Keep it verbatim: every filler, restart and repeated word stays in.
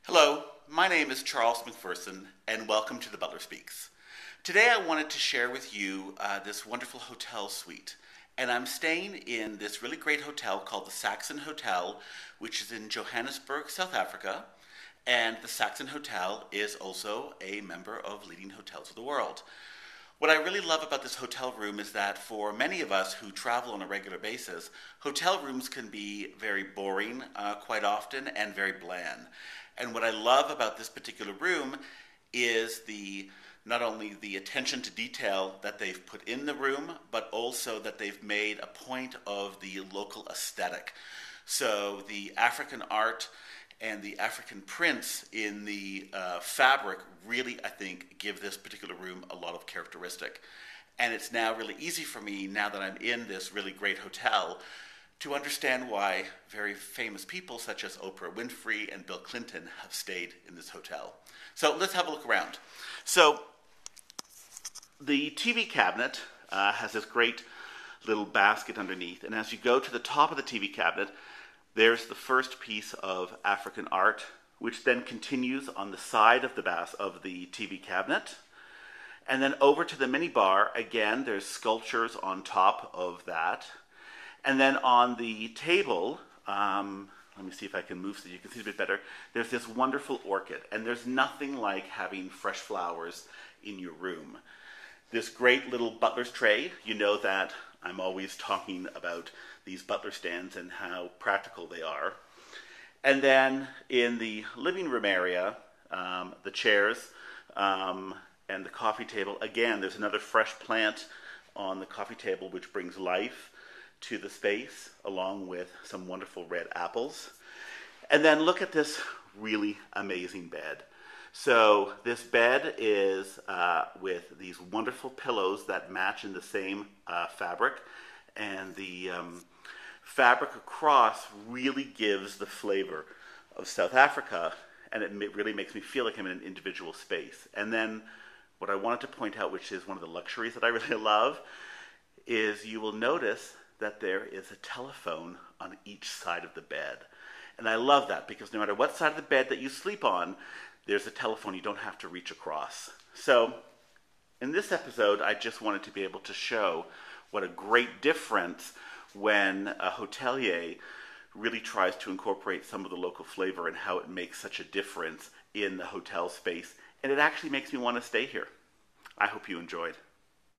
Hello, my name is Charles McPherson, and welcome to The Butler Speaks. Today I wanted to share with you uh, this wonderful hotel suite. And I'm staying in this really great hotel called the Saxon Hotel, which is in Johannesburg, South Africa. And the Saxon Hotel is also a member of Leading Hotels of the World. What I really love about this hotel room is that for many of us who travel on a regular basis, hotel rooms can be very boring uh, quite often and very bland. And what I love about this particular room is the not only the attention to detail that they've put in the room, but also that they've made a point of the local aesthetic. So the African art and the African prints in the uh, fabric really, I think, give this particular room a lot of characteristic. And it's now really easy for me, now that I'm in this really great hotel, to understand why very famous people such as Oprah Winfrey and Bill Clinton have stayed in this hotel. So let's have a look around. So the T V cabinet uh, has this great little basket underneath, and as you go to the top of the T V cabinet, there's the first piece of African art, which then continues on the side of the bas of the T V cabinet. And then over to the mini bar, again, there's sculptures on top of that. And then on the table, um, let me see if I can move so you can see it a bit better, there's this wonderful orchid. And there's nothing like having fresh flowers in your room. This great little butler's tray, you know that I'm always talking about these butler stands and how practical they are. And then in the living room area, um, the chairs um, and the coffee table, again, there's another fresh plant on the coffee table which brings life to the space, along with some wonderful red apples. And then look at this really amazing bed. So this bed is uh, with these wonderful pillows that match in the same uh, fabric, and the um, fabric across really gives the flavor of South Africa, and it really makes me feel like I'm in an individual space. And then what I wanted to point out, which is one of the luxuries that I really love, is you will notice that there is a telephone on each side of the bed. And I love that because no matter what side of the bed that you sleep on, there's a telephone you don't have to reach across. So in this episode, I just wanted to be able to show what a great difference when a hotelier really tries to incorporate some of the local flavor and how it makes such a difference in the hotel space. And it actually makes me want to stay here. I hope you enjoyed.